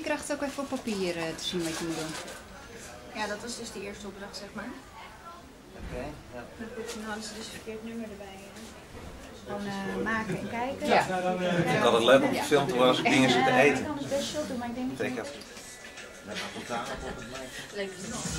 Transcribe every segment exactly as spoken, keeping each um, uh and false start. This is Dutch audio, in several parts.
krijgt ook even op papier uh, te zien wat je moet doen. Ja, dat was dus de eerste opdracht, zeg maar. Oké, okay, ja. Dan hadden ze dus een verkeerd nummer erbij. Gewoon uh, maken en kijken. Ja. Ik denk altijd leuk om te filmen terwijl als ik dingen zit te eten. Ik kan het best shot doen, maar ik denk niet. Zeker. Leuk.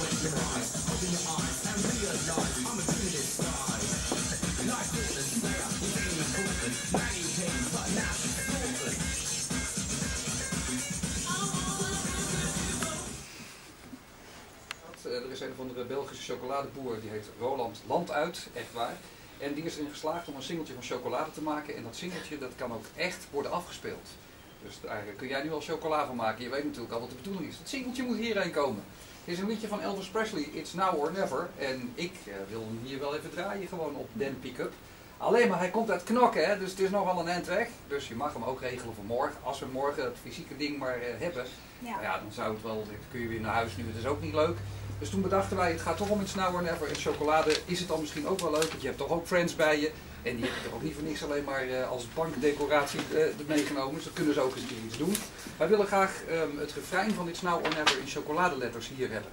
Er is een of andere Belgische chocoladeboer, die heet Roland Landuit, echt waar. En die is erin geslaagd om een singeltje van chocolade te maken. En dat singeltje dat kan ook echt worden afgespeeld. Dus daar kun jij nu al chocola van maken. Je weet natuurlijk al wat de bedoeling is. Het singeltje moet hierheen komen. Het is een liedje van Elvis Presley, It's Now or Never. En ik uh, wil hem hier wel even draaien, gewoon op den pick-up. Alleen maar hij komt uit Knokken, hè, dus het is nogal een eind weg. Dus je mag hem ook regelen voor morgen. Als we morgen het fysieke ding maar uh, hebben, ja. Nou ja, dan zou het wel, dan kun je weer naar huis nu, het is ook niet leuk. Dus toen bedachten wij, het gaat toch om It's Now or Never. En chocolade is het dan misschien ook wel leuk, want je hebt toch ook Friends bij je. En die heb je toch ook niet voor niks alleen maar uh, als bankdecoratie uh, meegenomen. Dus dat kunnen ze ook eens iets doen. Wij willen graag um, het refrein van It's Now or Never in chocoladeletters hier hebben.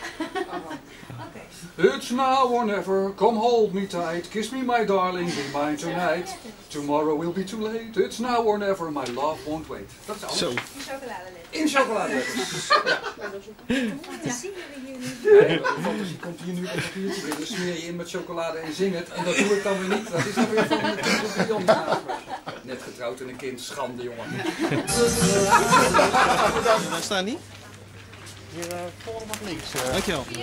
Okay. It's now or never, come hold me tight, kiss me my darling, be mine tonight. Tomorrow will be too late, it's now or never, my love won't wait. Dat is alles. Zo. In chocoladeletters. In chocoladeletters. Ja. Fantasie hebben hier niet. Nee, de fantasie komt hier nu op een papiertje weer, dus smeer je in met chocolade en zing het. En dat doe ik dan weer niet, dat is dan weer van de Jan. Net getrouwd en een kind, schande jongen. Waar staan die? Hier uh, volgende wat links. Uh. Dankjewel. Vier.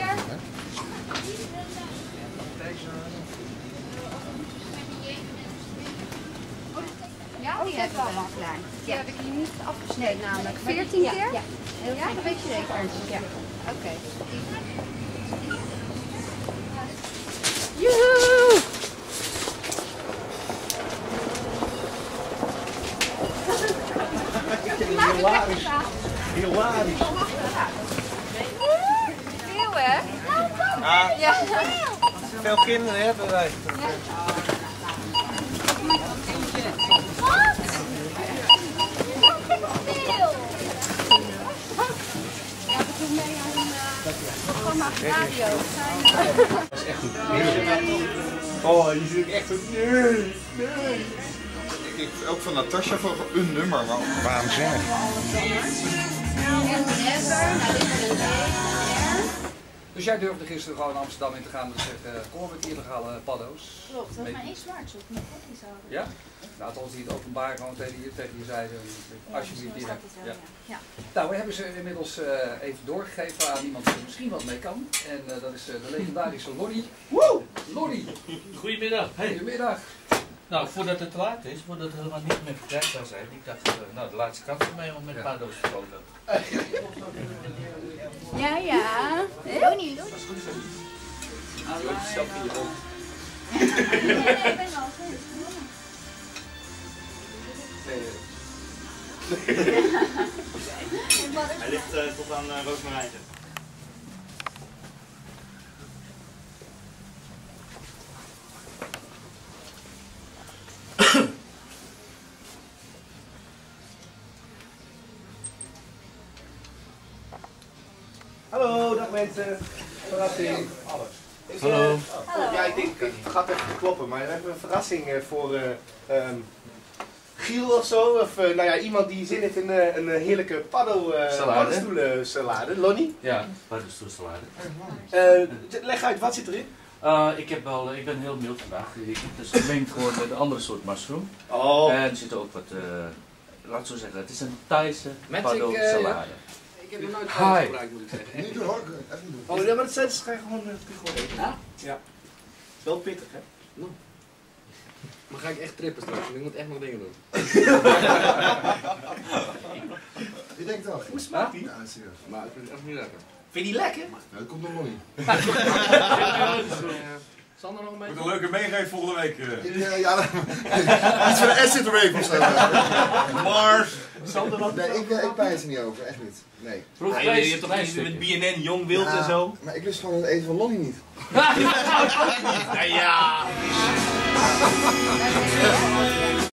Ja, die hebben we allemaal klaar. Die heb ik hier niet afgesneden namelijk. veertien keer? Ja, ja. Ja, dat weet je zeker. Ja. Oké. Okay. Joehoe! Hilarisch. Hilarisch. Veel hè? Ah, ja. Veel kinderen hebben wij. Ja. Ja, we doen mee aan een programma radio. Dat is echt goed. Oh, je zit echt een... Nee, nee. Ik ook van Natasja voor een nummer, maar waarom zingen? Dus jij durfde gisteren gewoon Amsterdam in te gaan en te zeggen, kom met illegale paddo's. Klopt, dat was maar één zwaard op mijn kopjes houden. Ja? Nou, althans die het openbaar gewoon tegen je, tegen je zeiden, alsjeblieft ja, direct. Ja. Ja. Nou, we hebben ze inmiddels uh, even doorgegeven aan iemand die er misschien wat mee kan. En uh, dat is uh, de legendarische Lonnie. Woe! Lonnie! Goedemiddag. Hey. Goedemiddag. Nou, voordat het te laat is, voordat het helemaal niet meer verkrijgbaar zijn, ik dacht, uh, nou, de laatste kans voor mij om met een paar dozen te foto. Ja, ja. Lonnie, Lonnie. Zelf in je mond. Hij ligt uh, tot aan uh, Roosmarijntje. Hallo, dag mensen. Verrassing. Alles. Is, Hallo. Uh, oh, ja, ik denk, het gaat even kloppen, maar we hebben een verrassing uh, voor uh, um, Giel of zo. Of uh, nou ja, iemand die zin heeft in uh, een heerlijke paddo, uh, paddenstoelensalade. Lonnie? Ja, paddenstoelensalade. Uh, leg uit, wat zit erin? Uh, ik, heb wel, ik ben heel mild vandaag. Ik heb dus gemengd gewoon met een andere soort mushroom. Oh. En er zit ook wat, uh, laat ik zo zeggen, het is een Thaise paddenstoelensalade. Ik heb nog nooit Thaise gebruikt, moet ik zeggen. Niet doen hoor, even niet doen. Oh ja, maar dat zijn ze gewoon, uh, gewoon eten. Ja? Ja. Het is wel pittig, hè? No. Maar ga ik echt trippen straks, want ik moet echt nog dingen doen. Je denkt wel. Hoe smaakt die? Ja, serieus. Maar ik vind het echt niet lekker. Vind je die lekker? Ja, dat komt nog niet. Sander nog een beetje? Moet een leuke meegeven volgende week. Uh. Ja, ja, iets van de Acid Wave of zo. Mars! Nee, ik, ik pijs er niet over, echt niet. Nee. Ja, je, je hebt toch iets met B N N, Jong Wild ja, en zo? Maar ik lust gewoon het eten van Lonnie niet. Ja, ja.